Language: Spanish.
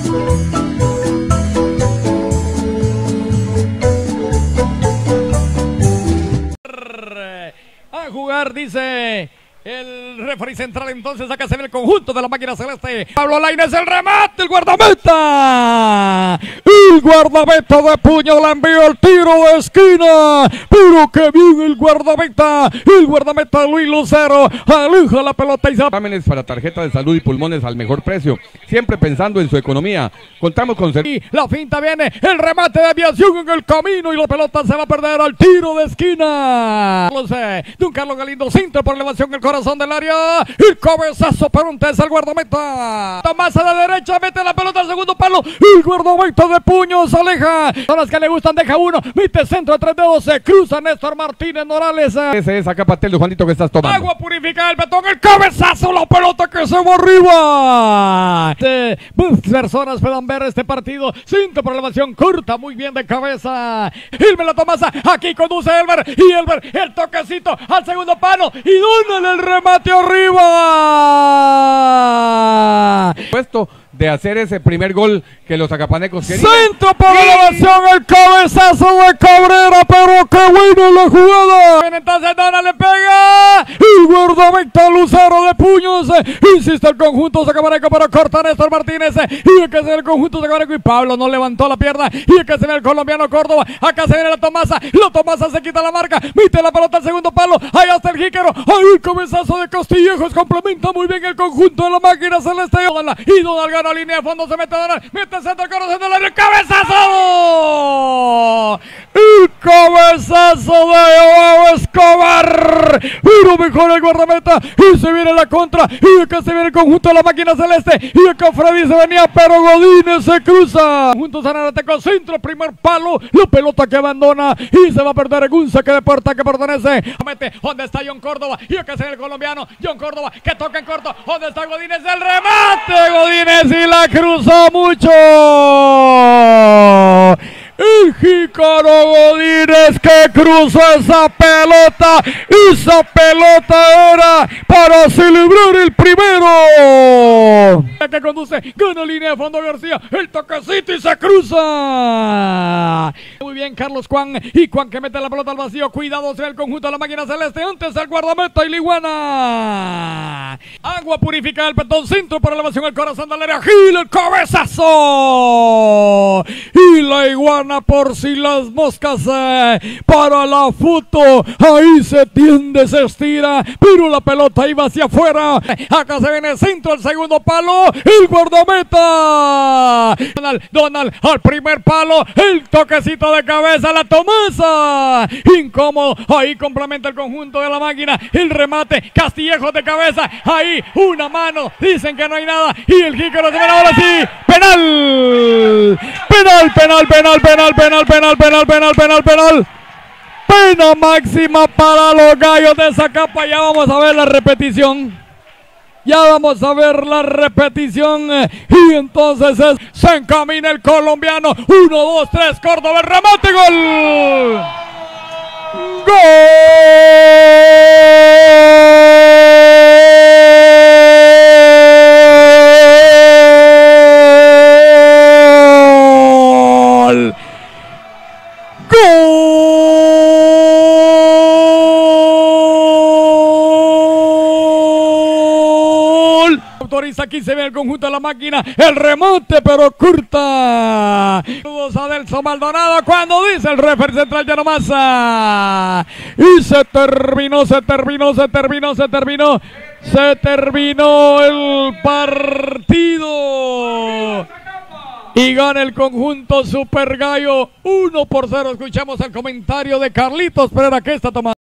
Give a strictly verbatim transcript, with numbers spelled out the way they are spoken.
A jugar, dice el referee central. Entonces acá se ve el conjunto de la máquina celeste. Pablo Lainez, el remate, el guardameta. El guardameta de puño la envió el tiro de esquina. Pero que bien el guardameta. El guardameta Luis Lucero aleja la pelota y se... Exámenes para tarjeta de salud y pulmones al mejor precio. Siempre pensando en su economía. Contamos con... Y la finta viene, el remate de aviación en el camino y la pelota se va a perder al tiro de esquina. Don Carlos Galindo, cinta por elevación el corazón del área. El cabezazo para un test al guardameta. Tomás a la derecha, mete la pelota al segundo palo. El guardameta de puño se aleja. Son las que le gustan, deja uno. Mete centro a tres dedos, se cruza Néstor Martínez Morales. Ese es acá Patel, Juanito, que estás tomando. Agua purificada, el betón, el cabezazo, la pelota que se va arriba. Eh, personas puedan ver este partido. Cinta por elevación corta, muy bien de cabeza. Ilmer la Tomasa, aquí conduce Elber. Y Elber, el toquecito al segundo palo. Y Donald el remate arriba. Puesto de hacer ese primer gol que los acapanecos querían. Centro por elevación, el cabezazo de Cabrera, pero qué buena la jugada. Entonces Donald le pega. El guardameta Lucero de puños. Insiste el conjunto Zacapaneco, pero corta Néstor Martínez. Y el que se ve el conjunto Zacapaneco y Pablo no levantó la pierna. Y el que se ve el colombiano Córdoba. Acá se viene la Tomasa. La Tomasa se quita la marca. Mete la pelota al segundo palo. Ahí hasta el Jíquero. Ahí el cabezazo de Costillejos. Complementa muy bien el conjunto de la máquina celeste. Y Donald gana línea de fondo. Se mete Donald. Mete centro al corazón del área. ¡El cabezazo! El cabezazo de Joao Escobar. Pero mejor el guardameta. Y se viene la contra. Y acá se viene el conjunto de la máquina celeste. Y acá Freddy se venía, pero Godínez se cruza. Juntos Zanarateco, centro, primer palo. La pelota que abandona. Y se va a perder en un saque de puerta que pertenece. Mete, ¿dónde está John Córdoba? Y acá se viene el colombiano. John Córdoba, que toca en corto. ¿Dónde está Godínez? El remate. Godínez y la cruzó mucho. El Jícaro Godínez que cruzó esa pelota. Esa pelota era para celebrar el primero. Que conduce, gana línea de fondo García. El toquecito y se cruza. Muy bien Carlos Juan. Y Juan que mete la pelota al vacío. Cuidado sea el conjunto de la máquina celeste. Antes el guardameta y la iguana. Agua purificada el petón. Centro por elevación el corazón del área. Gil el cabezazo. Y la iguana por si las moscas eh, para la foto. Ahí se tiende, se estira, pero la pelota iba hacia afuera. Acá se viene el centro, el segundo palo. El guardameta Donald, Donald al primer palo. El toquecito de cabeza, la Tomasa. Incómodo, ahí complementa el conjunto de la máquina. El remate, Castillejos de cabeza. Ahí una mano, dicen que no hay nada. Y el Jícaro se viene ahora sí. Penal. Penal, penal, penal, penal, penal, penal, penal, penal, penal, penal. Pena máxima para los gallos de Zacapa. Ya vamos a ver la repetición. Ya vamos a ver la repetición. Y entonces es, se encamina el colombiano. Uno, dos, tres, Córdoba, el remate, gol. ¡Gol! Autoriza, aquí se ve el conjunto de la máquina. El remonte, pero corta. Saludos a Delso Maldonado cuando dice el referee central ya nomás. Y se terminó, se terminó, se terminó, se terminó. Se terminó el partido. Y gana el conjunto Super Gallo uno por cero. Escuchamos el comentario de Carlitos Pereira que está tomando.